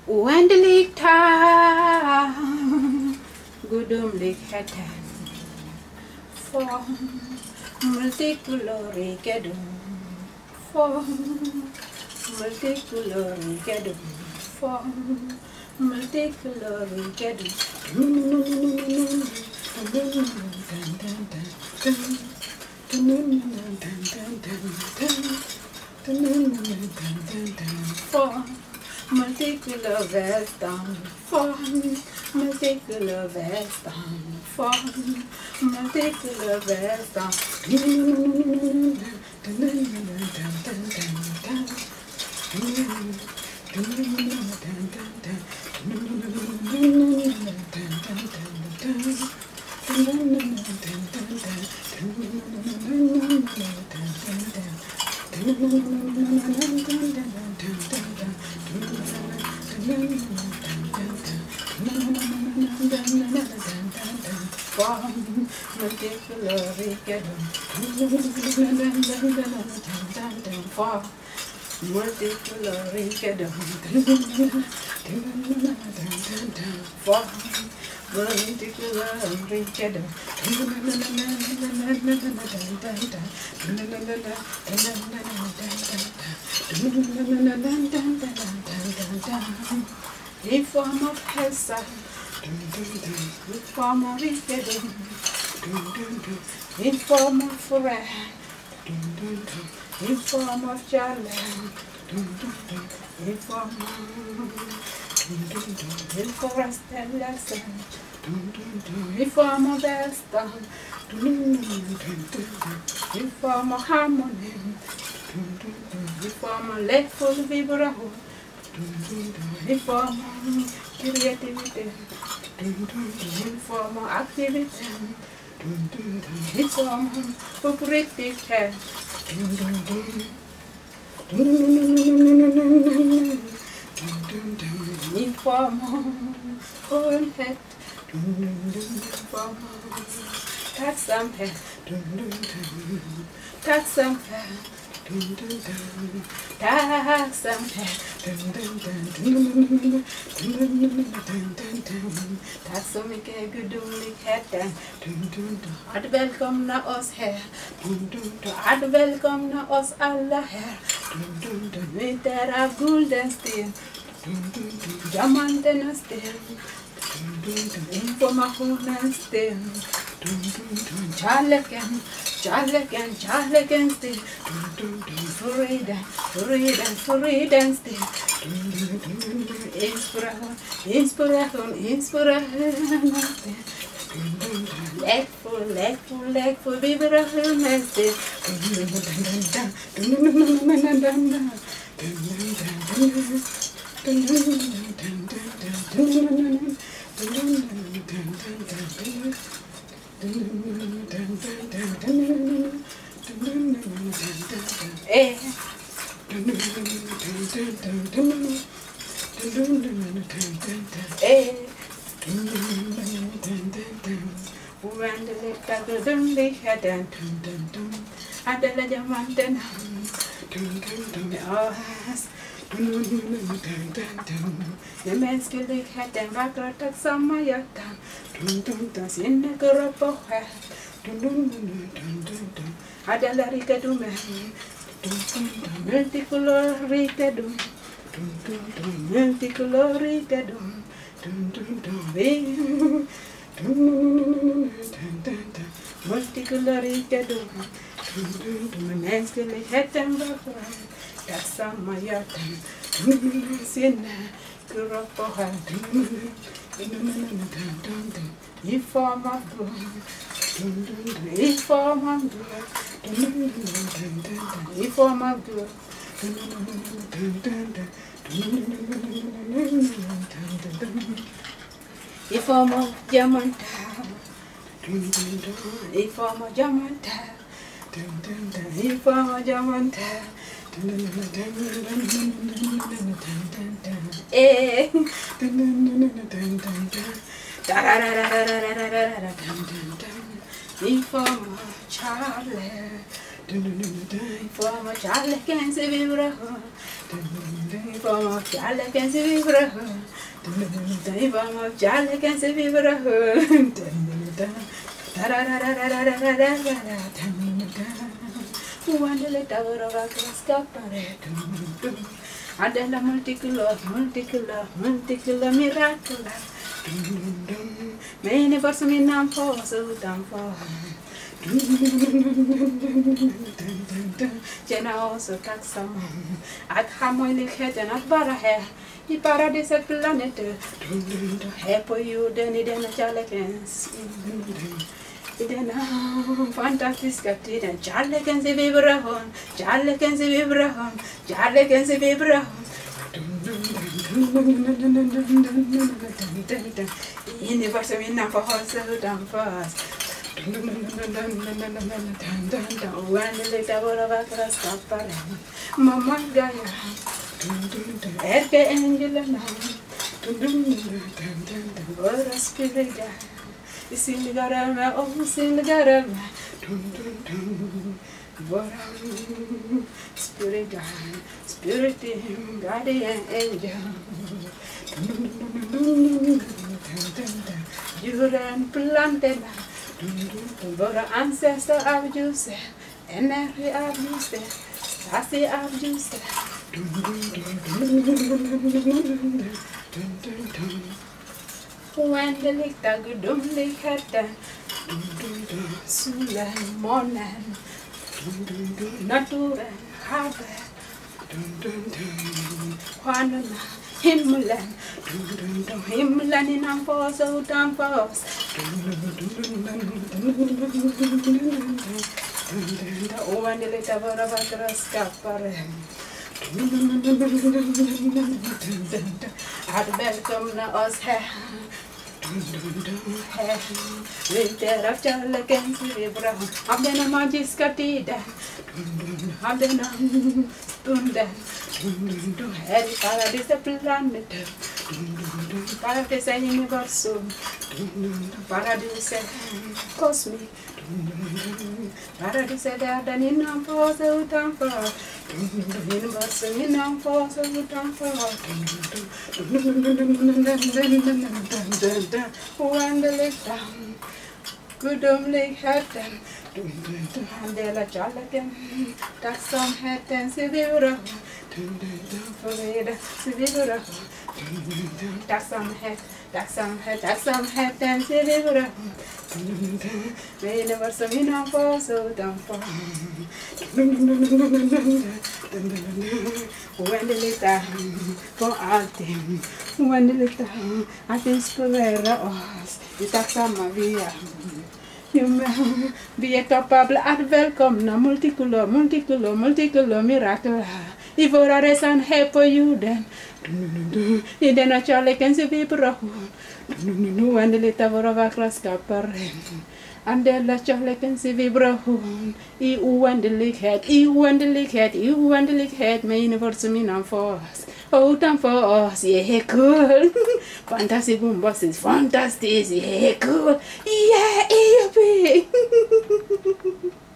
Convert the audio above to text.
Oändlig Tack Gudomligheten För multikulör rikedom För multikulör rikedom För multikulör rikedom För multikulör välstånd, för multikulör välstånd, för multikulör välstånd. Multikulör rikedom, för multikulör rikedom, för multikulör rikedom, i form av hälsa, i form av rikedom, i form av fred, i form av kärlek, i form av föreställelse, i form av välstånd, i form av harmoni, i form av lekfull vibration, i form av kreativitet, i form av aktivitet, i form av uppriktighet, i form av skönhet, i form av tacksamhet, tacksamhet, tacksamhet. Tack så mycket gudomligheten. Att välkomna oss här. Att välkomna oss alla här. Vi är av guldens sten. Diamanternas sten. Informationens sten. Kärleken, kärleken, kärlekens sten. Friden, friden, fridens sten. Inspiration, inspiration, inspirationens sten. Lekfull, lekfull, lekfull vibrationens sten. Oändlig Tack Gudomligheten, alla diamanterna med oss. Med mänskligheten vackra tacksamma hjärtan, sinne, kropp och själ. Alla rikedomen, multikulör rikedom, multikulör rikedom, multikulör rikedom, mänskligheten vackra tacksamma hjärtan, sinne, kropp och själ. I form av guld, i form av guld, i form av guld, i form av diamanter, i form av diamanter, i form av diamanter. I form av kärlek, För kärlekens vibration. För kärlekens vibration. För kärlekens vibration. Oändlig tack gudomligheten skapare. Alla multikulör mirakler. Med universum innanför och utanför. Känna oss så tacksamma att ha möjligheten att vara här i paradiset planeter. Här på jorden i denna kärlekens, i denna fantastiska tiden. Kärlekens vibration, kärlekens vibration, kärlekens vibration. Universum innanför oss och utanför oss. Oändlig tack våra vackra skapare. Mamma Gaia. Ärkeängelarna. Våra spiriter. I synliga römmar och osynliga römmar. Våra spiriter. Spirit guardian angel. Djuren, plantorna. Våra ancestrar av ljuset, energi av ljuset, stasi av ljuset. Oändlig tack gudomligheten. Solen, månen, naturen, havet, stjärnorna, himlen. Himlen innanför oss och utanför oss. Oändligt av våra vackra skapare. Att välkomna oss här. Här lyder av kärlekens vibration. Av denna magiska tiden. Av denna stunden. Här i paradiset planeter. Paradiset universum. Paradiset kosmik. Paradiset världen innanför oss och utanför. Universum innanför oss och utanför. Oändlig tack gudomligheten. Han delar kärleken, tacksamhetens vibration. Förledens vibration. Tacksamhetens vibration. Med universum innanför oss och utanför. Oändlig tack för allting. Oändlig tack att inspirera oss. Vi tacksamma vi är. Vi är kapabla att välkomna multikulör mirakler i våra resan här på jorden. I denna kärlekens vibration. Oändligt av våra vackra skapare. Andela kärlekens vibration i oändlighet, med universum innanför oss och utanför oss. Yeah, cool. Fantastic, bombastiskt, fantastiskt, yeah, cool. Yeah,